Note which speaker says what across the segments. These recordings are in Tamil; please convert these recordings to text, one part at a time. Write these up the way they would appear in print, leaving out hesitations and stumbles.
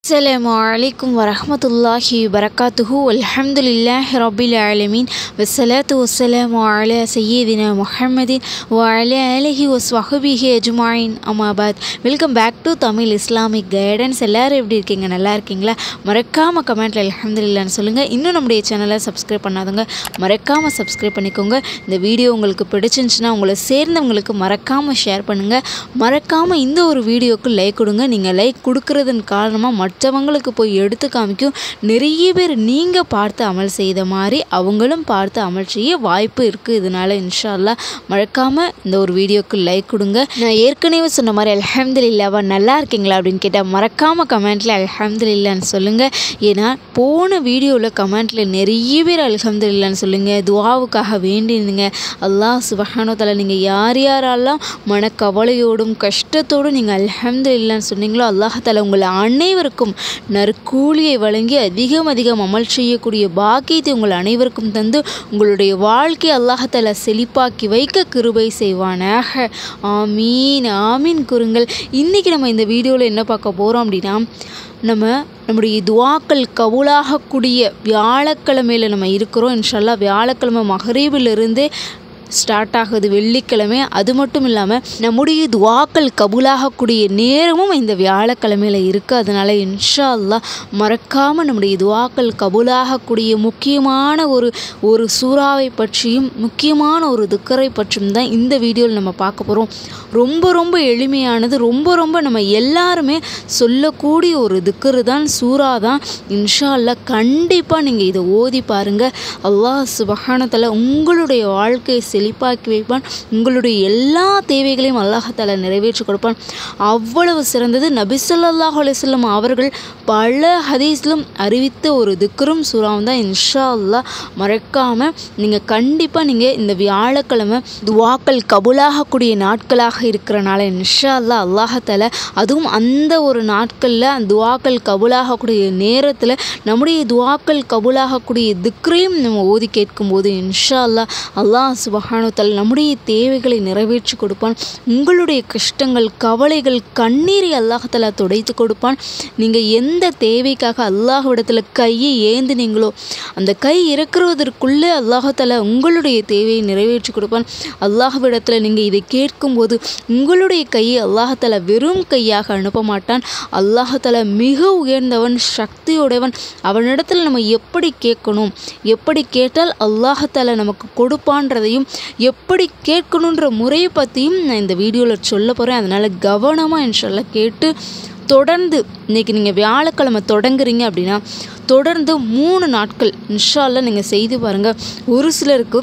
Speaker 1: Assalamualaikum warahmatullahi wabarakatuhu. Alhamdulillahi rabbil alamin. Wassalatu wassalamu ala sayyidina Muhammadin wa ala alihi wa sahbihi ajma'in. Amma ba'd. Welcome back to Tamil Islamic Guidance. எல்லாரும் எப்படி இருக்கீங்க? நல்லா இருக்கீங்களா? மறக்காம கமெண்ட்ல அல்ஹம்துலில்லாஹ்னு சொல்லுங்க. இன்னும் நம்முடைய சேனலை சப்ஸ்கிரைப் பண்ணாதவங்க மறக்காம சப்ஸ்கிரைப் பண்ணிக்கோங்க. இந்த வீடியோ உங்களுக்கு பிடிச்சிருந்துச்சுன்னா உங்களை சேர்ந்தவங்களுக்கு மறக்காம ஷேர் பண்ணுங்க. மறக்காம இந்த ஒரு வீடியோக்கு லைக் கொடுங்க. நீங்க லைக் கொடுக்கறதன் காரணமா மற்றவங்களுக்கு போய் எடுத்து காமிக்கும். நிறைய பேர் நீங்கள் பார்த்து அமல் செய்த மாதிரி அவங்களும் பார்த்து அமல் செய்ய வாய்ப்பு இருக்குது. இதனால் இன்ஷா அல்லாஹ் மறக்காமல் இந்த ஒரு வீடியோக்கு லைக் கொடுங்க. நான் ஏற்கனவே சொன்ன மாதிரி அல்ஹம்துலில்லாஹ் நல்லா இருக்கீங்களா அப்படின்னு கேட்டால் மறக்காமல் கமெண்ட்டில் அல்ஹம்துலில்லாஹ்னு சொல்லுங்கள். ஏன்னா போன வீடியோவில் கமெண்ட்டில் நிறைய பேர் அல்ஹம்துலில்லாஹ்னு சொல்லுங்கள், துஆவுக்காக வேண்டியிருந்தீங்க. அல்லாஹ் சுப்ஹானஹு வ தஆலா நீங்கள் யார் யாரெல்லாம் மனக்கவலையோடும் கஷ்டத்தோடும் நீங்கள் அல்ஹம்துலில்லாஹ்னு சொன்னீங்களோ அல்லாஹ் தஆலா உங்களை அனைவருக்கும் நற்கூலியை வழங்கி அதிகம் அமல் செய்யக்கூடிய பாக்கியத்தை உங்கள் அனைவருக்கும் தந்து உங்களுடைய வாழ்க்கை அல்லாஹ் தஆலா செழிப்பாக்கி வைக்க கிருபை செய்வானாக. ஆமீன் ஆமீன் கூறுங்கள். இன்றைக்கி நம்ம இந்த வீடியோவில் என்ன பார்க்க போகிறோம் அப்படின்னா, நம்முடைய துஆக்கள் கபூலாகக்கூடிய வியாழக்கிழமையில் நம்ம இருக்கிறோம். இன்ஷா அல்லாஹ் வியாழக்கிழமை மக்ரிபிலிருந்து ஸ்டார்ட் ஆகுது வெள்ளிக்கிழமை. அது மட்டும் இல்லாமல் நம்முடைய துஆக்கள் கபூலாகக்கூடிய நேரமும் இந்த வியாழக்கிழமையில் இருக்குது. அதனால் இன்ஷா அல்லாஹ் மறக்காமல் நம்முடைய துஆக்கள் கபூலாகக்கூடிய முக்கியமான ஒரு சூறாவை பற்றியும் முக்கியமான ஒரு திக்கரை பற்றியும் தான் இந்த வீடியோவில் நம்ம பார்க்க போகிறோம். ரொம்ப எளிமையானது, ரொம்ப நம்ம எல்லாருமே சொல்லக்கூடிய ஒரு திக்கரு தான், சூறா தான். இன்ஷா அல்லாஹ் கண்டிப்பாக நீங்கள் இதை ஓதி பாருங்கள். அல்லாஹ் சுப்ஹானஹு வ தஆலா உங்களுடைய வாழ்க்கையை செழிப்பாக்கி வைப்பான். உங்களுடைய எல்லா தேவைகளையும் அல்லாஹ் தஆலா நிறைவேற்றி கொடுப்பான். அவ்வளவு சிறந்தது. நபி ஸல்லல்லாஹு அலைஹி வஸல்லம் அவர்கள் பல ஹதீஸ்லும் அறிவித்த ஒரு திக்ரும் சூறாவும் தான். இன்ஷா அல்லாஹ் மறக்காமல் நீங்கள் கண்டிப்பாக நீங்கள் இந்த வியாழக்கிழமை துஆக்கள் கபூலாகக்கூடிய நாட்களாக இருக்கிறனால இன்ஷா அல்லாஹ் அல்லாஹ் தஆலா அதுவும் அந்த ஒரு நாட்களில் துஆக்கள் கபூலாகக்கூடிய நேரத்தில் நம்முடைய துஆக்கள் கபூலாகக்கூடிய திக்ரையும் நம்ம ஓதி கேட்கும்போது இன்ஷா அல்லாஹ் அல்லாஹ் சுப்ஹானஹு வ தஆலா நம்முடைய தேவைகளை நிறைவேற்றி கொடுப்பான். உங்களுடைய கஷ்டங்கள் கவலைகள் கண்ணீரை அல்லாஹ் தஆலா துடைத்து கொடுப்பான். நீங்கள் எந்த தேவைக்காக அல்லாஹ்விடத்தில் கையை ஏந்தினீங்களோ அந்த கை இறக்குவதற்குள்ளே அல்லாஹ் தஆலா உங்களுடைய தேவையை நிறைவேற்றி கொடுப்பான். அல்லாஹ்விடத்தில் நீங்கள் இதை கேட்கும்போது உங்களுடைய கையை அல்லாஹ் தஆலா வெறும் கையாக அனுப்ப மாட்டான். அல்லாஹ் தஆலா மிக உயர்ந்தவன், சக்தியுடையவன். அவனிடத்தில் நம்ம எப்படி கேட்கணும், எப்படி கேட்டால் அல்லாஹ் தஆலா நமக்கு கொடுப்பான்றதையும் எப்படி கேட்கணுன்ற முறையை பற்றியும் நான் இந்த வீடியோவில் சொல்ல போகிறேன். அதனால் கவனமாக இன்ஷா அல்லாஹ் கேட்டு தொடர்ந்து இன்றைக்கி நீங்கள் வியாழக்கிழமை தொடங்குறீங்க அப்படின்னா தொடர்ந்து 3 நாட்கள் இன்ஷா அல்லாஹ் நீங்கள் செய்து பாருங்கள். ஒரு சிலருக்கு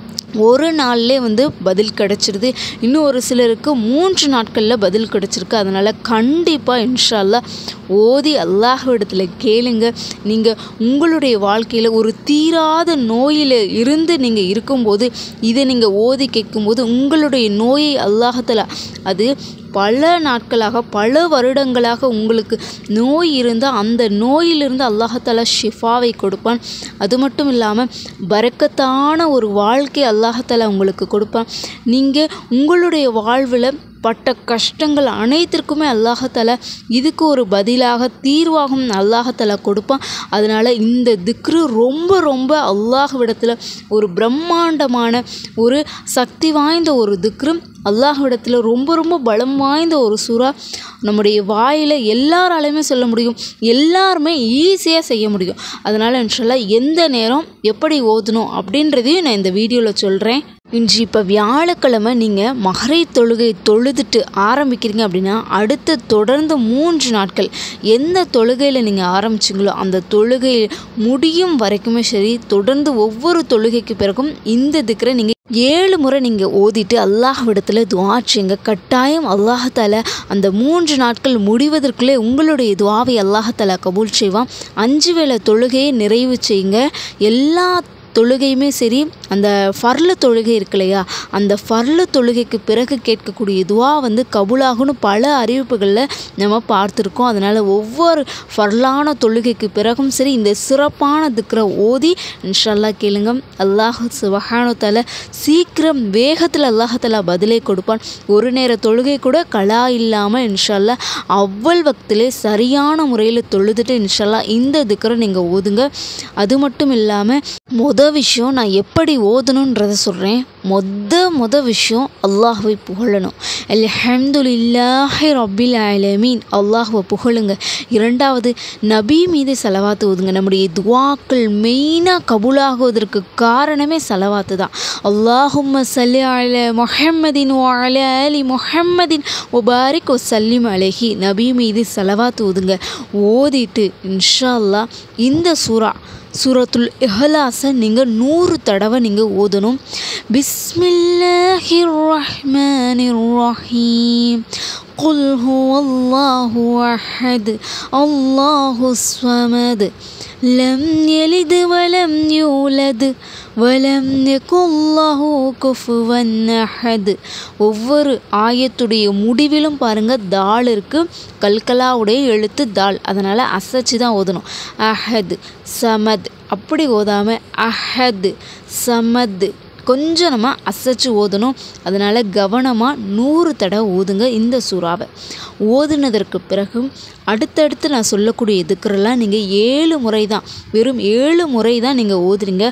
Speaker 1: ஒரு நாள்லே பதில் கிடச்சிருது, இன்னும் ஒரு சிலருக்கு 3 நாட்களில் பதில் கிடச்சிருக்கு. அதனால் கண்டிப்பாக இன்ஷா அல்லாஹ் ஓதி அல்லாஹ்விடத்தில் கேளுங்க. நீங்கள் உங்களுடைய வாழ்க்கையில் ஒரு தீராத நோயில் இருந்து நீங்கள் இருக்கும்போது இதை நீங்கள் ஓதி கேட்கும்போது உங்களுடைய நோயை அல்லாஹ் தஆலா அது பல நாட்களாக பல வருடங்களாக உங்களுக்கு நோய் இருந்தால் அந்த நோயிலிருந்து அல்லாஹ் தஆலா ஷிஃபாவை கொடுப்பான். அது மட்டும் இல்லாமல் பரக்கத்தான ஒரு வாழ்க்கை அல்லாஹ் தஆலா உங்களுக்கு கொடுப்பான். நீங்கள் உங்களுடைய வாழ்வில் பட்ட கஷ்டங்கள் அனைத்திற்குமே அல்லாஹ் தஆலா இதுக்கு ஒரு பதிலாக தீர்வாகும் அல்லாஹ் தஆலா கொடுப்பான். அதனால் இந்த திக்ரு ரொம்ப அல்லாஹ்விடத்தில் ஒரு பிரம்மாண்டமான ஒரு சக்தி வாய்ந்த ஒரு திக்ரு. அல்லாஹ்விடத்தில் ரொம்ப பலம் வாய்ந்த ஒரு சூறா. நம்முடைய வாயில் எல்லாராலையுமே சொல்ல முடியும், எல்லாருமே ஈஸியாக செய்ய முடியும். அதனால் இன்ஷா அல்லாஹ் எந்த நேரம் எப்படி ஓதணும் அப்படின்றதையும் நான் இந்த வீடியோவில் சொல்கிறேன். இன்று இப்போ வியாழக்கிழமை நீங்கள் மக்ரிப் தொழுகை தொழுதுட்டு ஆரம்பிக்கிறீங்க அப்படின்னா அடுத்து தொடர்ந்து 3 நாட்கள் எந்த தொழுகையில் நீங்கள் ஆரம்பிச்சிங்களோ அந்த தொழுகை முடியும் வரைக்குமே சரி, தொடர்ந்து ஒவ்வொரு தொழுகைக்கு பிறகும் இந்த திக்ரை நீங்கள் 7 முறை நீங்கள் ஓதிட்டு அல்லாஹ்விடத்தில் துஆ செய்யுங்க. கட்டாயம் அல்லாஹ் தஆலா அந்த 3 நாட்கள் முடிவதற்குள்ளே உங்களுடைய துஆவை அல்லாஹ் தஆலா கபூல் செய்வான். 5 வேளை தொழுகையை நிறைவு செய்யுங்க. எல்லா தொழுகையுமே சரி, அந்த ஃபர்லு தொழுகை இருக்கு இல்லையா, அந்த ஃபர்லு தொழுகைக்கு பிறகு கேட்கக்கூடிய துவா வந்து கபூலாகும்னு பல அறிவிப்புகளில் நம்ம பார்த்துருக்கோம். அதனால் ஒவ்வொரு ஃபர்லான தொழுகைக்கு பிறகும் சரி இந்த சிறப்பான திக்ரை ஓதி இன்ஷா அல்லாஹ் கேளுங்க. அல்லாஹ் சுப்ஹானஹு தஆலா சீக்கிரம் வேகத்தில் அல்லாஹ் தஆலா பதிலை கொடுப்பான். ஒரு நேர தொழுகை கூட கலா இல்லாமல் இன்ஷா அல்லாஹ் அவ்வள் வக்திலே சரியான முறையில் தொழுதுட்டு இன்ஷா அல்லாஹ் இந்த திக்ரை நீங்கள் ஓதுங்க. அது மட்டும் இல்லாமல் விஷயம் நான் எப்படி ஓதணுன்றதை சொல்கிறேன். மொத விஷயம் அல்லாஹ்வை புகழணும். அல்ஹம்துலில்லாஹி ரப்பில் ஆலமீன், அல்லாஹ்வை புகழுங்க. இரண்டாவது நபி மீது சலவாத்து ஓதுங்க. நம்முடைய துவாக்கள் மெயினாக கபூலாகுவதற்கு காரணமே சலவாத்து தான். அல்லாஹும்ம ஸல்லி அலா முஹம்மதின் வ அலா ஆலி முஹம்மதின் வ பாரிக் வ ஸல்லிம் அலைஹி, நபி மீது சலவாத்து ஓதுங்க. ஓதிட்டு இன்ஷா அல்லாஹ் இந்த சூரத்துல் இஹ்லாஸை நீங்கள் 100 தடவை நீங்கள் ஓதணும். பிஸ்மில்லாஹிர் ரஹ்மானிர் ரஹீம், குல் ஹுவல்லாஹு அஹத், அல்லாஹுஸ் ஸமத், லம் யலித் வலம் யூலத் வலம் யகுல் லஹு குஃபுவன் அஹத். ஒவ்வொரு ஆயத்துடைய முடிவிலும் பாருங்கள் தால் இருக்குது, கல்கலாவுடைய எழுத்து தால், அதனால் அசைச்சு தான் ஓதணும். அஹத் சமத் அப்படி ஓதாமல் அஹத் சமத் கொஞ்சம் நம்ம அசைச்சு ஓதணும். அதனால் கவனமாக 100 தடவை ஓதுங்க இந்த சூறாவை. ஓதுனதற்கு பிறகு அடுத்தடுத்து நான் சொல்லக்கூடிய திக்ரெல்லாம் நீங்கள் 7 முறை தான், வெறும் 7 முறை தான் நீங்கள் ஓதுறீங்க.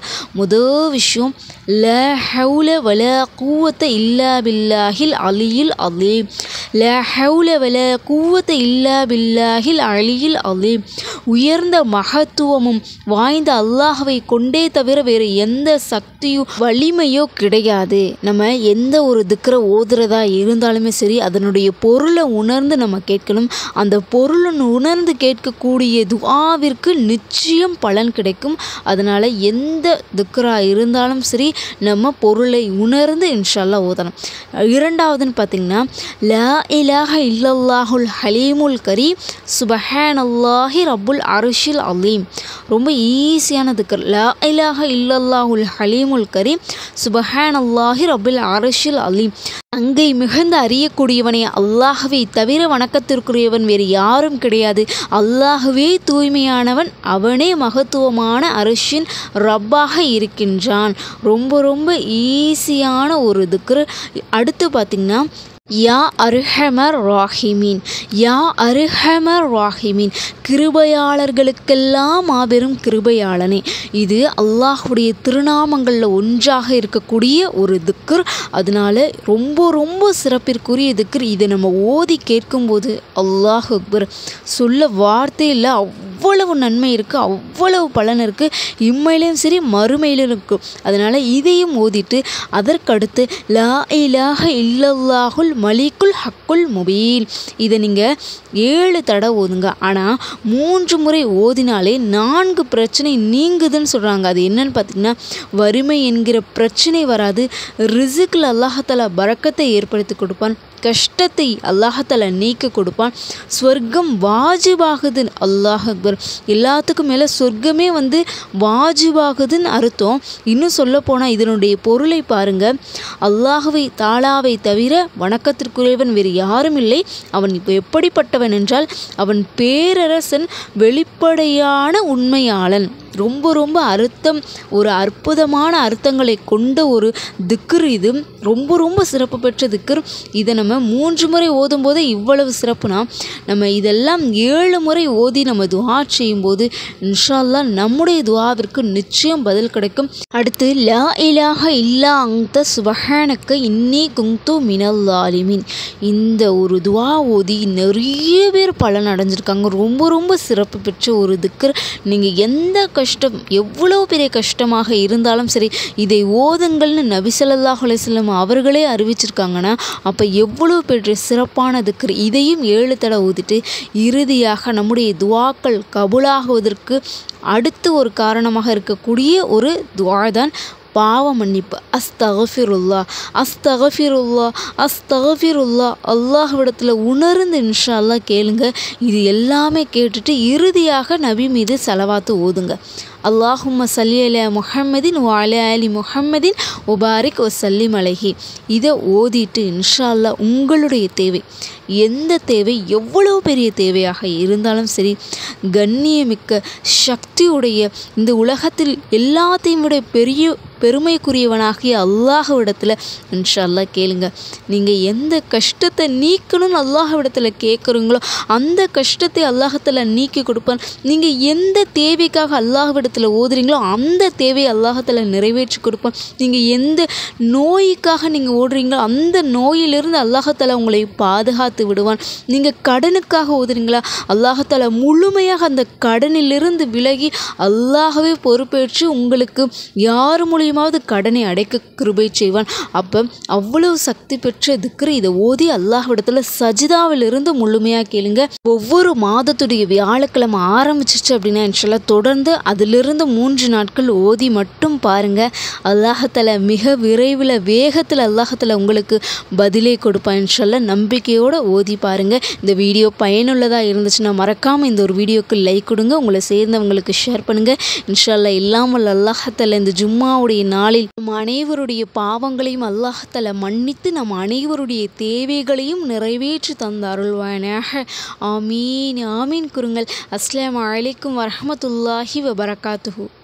Speaker 1: விஷயம் லா ஹவுல வலா குவத்த இல்லா பில்லாஹில் அலியில் அலீம், லா ஹவுல வலா குவத்த இல்லா பில்லாஹில் அலியில் அலீம். உயர்ந்த மகத்துவமும் வாய்ந்த அல்லாஹ்வை கொண்டே தவிர வேறு எந்த சக்தியும் வலிமையோ கிடையாது. நம்ம எந்த ஒரு திக்ரை ஓதுறதா இருந்தாலுமே சரி அதனுடைய பொருளை உணர்ந்து நம்ம கேட்கணும். அந்த பொருள் உணர்ந்து கேட்கக்கூடிய துஆவிற்கு நிச்சயம் பலன் கிடைக்கும். அதனால் எந்த திக்ரா இருந்தாலும் சரி நம்ம பொருளை உணர்ந்து இன்ஷா அல்லாஹ் ஓதணும். இரண்டாவதுன்னு பார்த்திங்கன்னா லா இலாஹ இல்லல்லாஹுல் ஹலீமுல் கரீம், சுப்ஹானல்லாஹி ரப்புல் அர்ஷில் அலீம். ரொம்ப ஈஸியான திக்ர். லா இலாஹ இல்லல்லாஹுல் ஹலீமுல் கரீம், சுப்ஹானல்லாஹி ரப்புல் அர்ஷில் அலீம். அங்கை மிகுந்த அறியக்கூடியவனே, அல்லாஹ்வை தவிர வணக்கத்திற்குரியவன் வேறு யாரும் கிடையாது. அல்லாஹ்வே தூய்மையானவன், அவனே மகத்துவமான அர்ஷின் ரப்பாக இருக்கின்றான். ரொம்ப ரொம்ப ஈஸியான ஒரு திக்ர். அடுத்து பார்த்திங்கன்னா யா அர்ஹமர் ராஹிமீன், யா அர்ஹமர் ராஹிமீன், கிருபையாளர்களுக்கெல்லாம் மாபெரும் கிருபையாளனே. இது அல்லாஹ்வுடைய திருநாமங்களில் ஒன்றாக இருக்கக்கூடிய ஒரு திக்ர். அதனால ரொம்ப ரொம்ப சிறப்பிற்குரிய திக்ர். இதை நம்ம ஓதி கேட்கும்போது அல்லாஹ் அக்பர் சொல்ல வார்த்தையில் அவ்வளவு நன்மை இருக்குது, அவ்வளவு பலன் இருக்குது, இம்மையிலும் சரி மறுமையிலும் இருக்கும். அதனால் இதையும் ஓதிட்டு அதற்கடுத்து லா இலாஹ இல்லல்லாஹுல் மலிக்குல் ஹக்குல் முபீன், இதை நீங்கள் 7 தடவை ஓதுங்க. ஆனால் 3 முறை ஓதினாலே 4 பிரச்சனை நீங்குதுன்னு சொல்கிறாங்க. அது என்னன்னு பார்த்திங்கன்னா வறுமை என்கிற பிரச்சனை வராது, ரிசுக்கில் அல்லாஹாலா பரக்கத்தை ஏற்படுத்தி கொடுப்பான், கஷ்டத்தை அல்லாஹாலா நீக்க கொடுப்பான், சொர்க்கம் வாஜிபாகுது. அல்லாஹ் அக்பர், எல்லாத்துக்கும் மேலே சொர்க்கமே வாஜிபாகுதுன்னு அர்த்தம். இன்னும் சொல்ல போனால் இதனுடைய பொருளை பாருங்கள். அல்லாஹ்வை தாலாவை தவிர வணக்கத்திற்குரியவன் வேறு யாரும் இல்லை. அவன் இப்போ எப்படிப்பட்டவன் என்றால் அவன் பேரரசன், வெளிப்படையான உண்மையாளன். ரொம்ப ரொம்ப அர்த்தம், ஒரு அற்புதமான அர்த்தங்களை கொண்ட ஒரு திக்ர். இது ரொம்ப ரொம்ப சிறப்பு பெற்ற திக்ர். இதை நம்ம 3 முறை ஓதும் போது இவ்வளவு சிறப்புனா, நம்ம இதெல்லாம் 7 முறை ஓதி நம்ம துஆ செய்யும்போது இன்ஷா அல்லாஹ் நம்முடைய துஆவிற்கு நிச்சயம் பதில் கிடைக்கும். அடுத்து லா இலாஹ இல்லா அன்த சுப்ஹானக இன்னி குன்து மினல் ஸாலிமீன். இந்த ஒரு துஆ ஓதி நிறைய பேர் பலன் அடைஞ்சிருக்காங்க. ரொம்ப ரொம்ப சிறப்பு பெற்ற ஒரு திக்ர். நீங்கள் எந்த கஷ்டம், எவ்வளோ பெரிய கஷ்டமாக இருந்தாலும் சரி இதை ஓதுங்கள்னு நபி ஸல்லல்லாஹு அலைஹி வஸல்லம் அவர்களே அறிவிச்சிருக்காங்கன்னா அப்போ எவ்வளோ பெரிய சிறப்பான திக்ர். இதையும் 7 தடவை ஓதிட்டு இறுதியாக நம்முடைய துஆக்கள் கபூலாகுவதற்கு அடுத்து ஒரு காரணமாக இருக்கக்கூடிய ஒரு துஆ தான் பாவ மன்னிப்பு. அஸ்தகஃபிருல்லா அஸ்தகஃபிருல்லா அஸ்தகஃபிருல்லா. அல்லாஹ்விடத்தில் உணர்ந்து இன்ஷா அல்லாஹ் கேளுங்க. இது எல்லாமே கேட்டுட்டு இறுதியாக நபி மீது ஸலவாத்து ஓதுங்க. அல்லாஹும்ம சல்லி அலா முஹம்மதின் வ அலா ஆலி முஹம்மதின் வபாரிக் வசல்லிம் அலைஹி. இதை ஓதிட்டு இன்ஷா அல்லாஹ் உங்களுடைய தேவை, எந்த தேவை எவ்வளோ பெரிய தேவையாக இருந்தாலும் சரி, கண்ணியமிக்க சக்தியுடைய இந்த உலகத்தில் எல்லாத்தையும் விட பெருமைக்குரியவனாகிய அல்லாஹ்விடத்தில் இன்ஷா அல்லாஹ் கேளுங்க. நீங்கள் எந்த கஷ்டத்தை நீக்கணும்னு அல்லாஹ்விடத்தில் கேட்குறீங்களோ அந்த கஷ்டத்தை அல்லாஹ்தாலா நீக்கி கொடுப்பான். நீங்கள் எந்த தேவைக்காக அல்லாஹ்விடத்தில் ஓதுறீங்களோ அந்த தேவையை அல்லாஹ்தாலா நிறைவேற்றி கொடுப்பான். நீங்கள் எந்த நோய்க்காக நீங்கள் ஓடுறீங்களோ அந்த நோயிலிருந்து அல்லாஹ்தாலா உங்களை பாதுகாத்து விடுவான். நீங்கள் கடனுக்காக ஓதுறீங்களா, அல்லாஹ்தாலா முழுமையாக அந்த கடனிலிருந்து விலகி அல்லாஹ்வே பொறுப்பேற்று உங்களுக்கு யார் மூலியமாவது கடனை அடைக்க கிருபை செய்வான். அப்போ அவ்வளவு சக்தி பெற்ற திக்ரு இதை ஓதி அல்லாஹ்விடத்தில் சஜிதாவிலிருந்து முழுமையாக கேளுங்க. ஒவ்வொரு மாதத்துடைய வியாழக்கிழமை ஆரம்பிச்சிச்சு அப்படின்னா இன்ஷால்லாஹ் தொடர்ந்து அதிலிருந்து 3 நாட்கள் ஓதி மட்டும் பாருங்க. அல்லாஹ்தாலா மிக விரைவில் வேகத்தில் அல்லாஹ்தாலா உங்களுக்கு பதிலே கொடுப்பான் இன்ஷால்லாஹ். நம்பிக்கையோடு ஓதி பாருங்க. இந்த வீடியோ பயனுள்ளதாக இருந்துச்சுன்னா மறக்காமல் இந்த ஒரு வீடியோக்கு லைக் கொடுங்க, உங்களை சேர்ந்தவங்களுக்கு ஷேர் பண்ணுங்க. இன்ஷால்லாஹ் இல்லாமல் அல்லாஹ்தாலா இந்த ஜும்மாவுடைய நாளில் நம் அனைவருடைய பாவங்களையும் அல்லாஹ்தாலா மன்னித்து நம் அனைவருடைய தேவைகளையும் நிறைவேற்றி தந்த அருள்வானாக. ஆமீன் ஆமீன். குருங்கள். அஸ்ஸலாமு அலைக்கும் வரஹ்மத்துல்லாஹி வபரகாத்துஹு.